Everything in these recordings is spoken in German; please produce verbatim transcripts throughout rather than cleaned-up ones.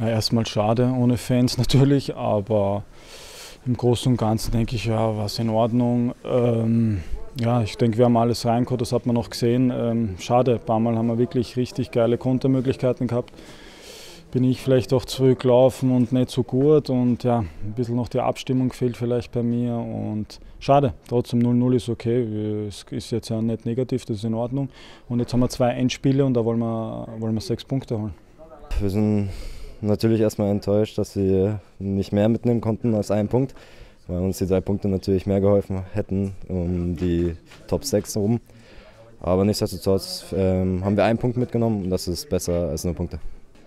Ja, erstmal schade, ohne Fans natürlich, aber im Großen und Ganzen denke ich, ja, war es in Ordnung. Ähm, ja, ich denke, wir haben alles reingeholt, das hat man noch gesehen. Ähm, schade, ein paar Mal haben wir wirklich richtig geile Kontermöglichkeiten gehabt. Bin ich vielleicht auch zurückgelaufen und nicht so gut und ja, ein bisschen noch die Abstimmung fehlt vielleicht bei mir und schade, trotzdem null null ist okay, es ist jetzt ja nicht negativ, das ist in Ordnung und jetzt haben wir zwei Endspiele und da wollen wir, wollen wir sechs Punkte holen. Wir sind natürlich erstmal enttäuscht, dass wir nicht mehr mitnehmen konnten als einen Punkt, weil uns die drei Punkte natürlich mehr geholfen hätten, um die Top sechs rum. Aber nichtsdestotrotz ähm, haben wir einen Punkt mitgenommen und das ist besser als nur Punkte.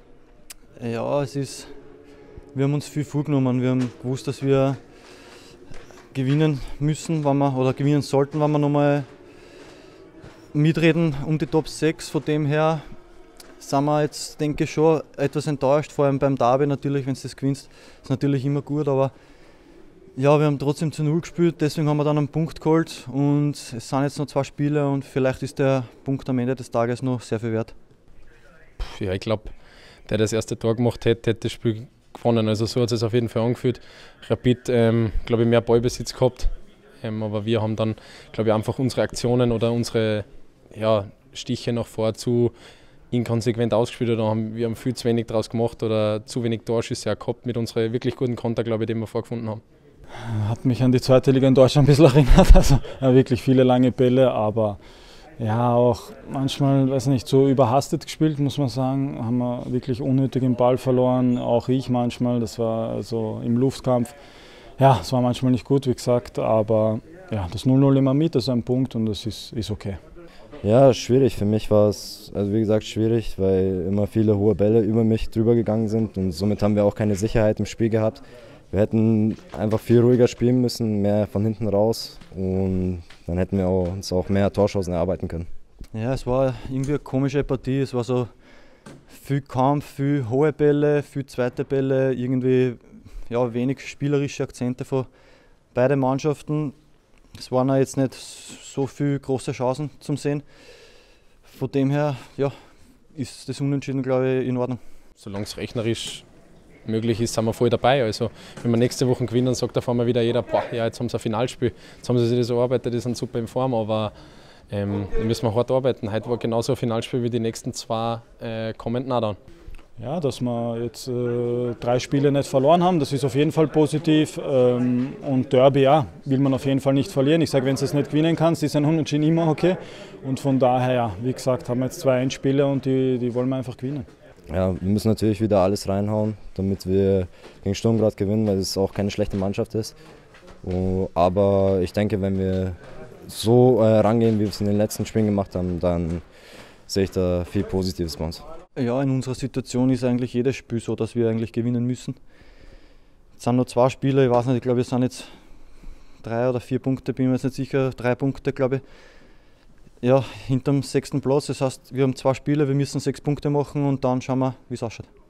Ja, es ist, wir haben uns viel vorgenommen. Wir haben gewusst, dass wir gewinnen müssen, wenn wir, oder gewinnen sollten, wenn wir nochmal mitreden um die Top sechs. Von dem her sind wir jetzt, denke ich, schon etwas enttäuscht, vor allem beim Derby natürlich, wenn du das gewinnst, ist natürlich immer gut, aber ja, wir haben trotzdem zu null gespielt, deswegen haben wir dann einen Punkt geholt und es sind jetzt noch zwei Spiele und vielleicht ist der Punkt am Ende des Tages noch sehr viel wert. Ja, ich glaube, der das erste Tor gemacht hätte, hätte das Spiel gewonnen. Also so hat es auf jeden Fall angefühlt. Rapid, ähm, glaube ich, mehr Ballbesitz gehabt. Ähm, aber wir haben dann, glaube ich, einfach unsere Aktionen oder unsere ja, Stiche nach vor zu inkonsequent ausgespielt. Oder haben, wir haben viel zu wenig draus gemacht oder zu wenig Torschüsse auch gehabt mit unseren wirklich guten Konter, glaube ich, die wir vorgefunden haben. Hat mich an die zweite Liga in Deutschland ein bisschen erinnert. Also ja, wirklich viele lange Bälle, aber ja, auch manchmal, weiß nicht, so überhastet gespielt, muss man sagen. Haben wir wirklich unnötig den Ball verloren, auch ich manchmal. Das war also im Luftkampf. Ja, es war manchmal nicht gut, wie gesagt, aber ja, das null null immer mit, das ist ein Punkt und das ist, ist okay. Ja, schwierig. Für mich war es, also wie gesagt, schwierig, weil immer viele hohe Bälle über mich drüber gegangen sind und somit haben wir auch keine Sicherheit im Spiel gehabt. Wir hätten einfach viel ruhiger spielen müssen, mehr von hinten raus und dann hätten wir auch, uns auch mehr Torschancen erarbeiten können. Ja, es war irgendwie eine komische Partie. Es war so viel Kampf, viel hohe Bälle, viel zweite Bälle, irgendwie ja, wenig spielerische Akzente von beiden Mannschaften. Es waren auch jetzt nicht so viele große Chancen zum Sehen. Von dem her ja, ist das Unentschieden, glaube ich, in Ordnung. Solange es rechnerisch möglich ist, sind wir voll dabei. Also wenn wir nächste Woche gewinnen, dann sagt auf einmal wieder jeder, boah, ja, jetzt haben sie ein Finalspiel, jetzt haben sie sich das erarbeitet, die sind super in Form, aber ähm, da müssen wir hart arbeiten. Heute war genauso ein Finalspiel wie die nächsten zwei äh, kommenden auch dann. Ja, dass wir jetzt äh, drei Spiele nicht verloren haben, das ist auf jeden Fall positiv. Ähm, und Derby, ja, will man auf jeden Fall nicht verlieren. Ich sage, wenn du es nicht gewinnen kannst, ist ein Unentschieden immer okay. Und von daher, ja, wie gesagt, haben wir jetzt zwei Endspiele und die, die wollen wir einfach gewinnen. Ja, wir müssen natürlich wieder alles reinhauen, damit wir gegen Sturmgrad gewinnen, weil es auch keine schlechte Mannschaft ist. Aber ich denke, wenn wir so äh, rangehen, wie wir es in den letzten Spielen gemacht haben, dann sehe ich da viel Positives bei uns. Ja, in unserer Situation ist eigentlich jedes Spiel so, dass wir eigentlich gewinnen müssen. Es sind nur zwei Spiele, ich weiß nicht, ich glaube, es sind jetzt drei oder vier Punkte, bin mir jetzt nicht sicher, drei Punkte, glaube ich. Ja, hinterm sechsten Platz, das heißt, wir haben zwei Spiele, wir müssen sechs Punkte machen und dann schauen wir, wie es ausschaut.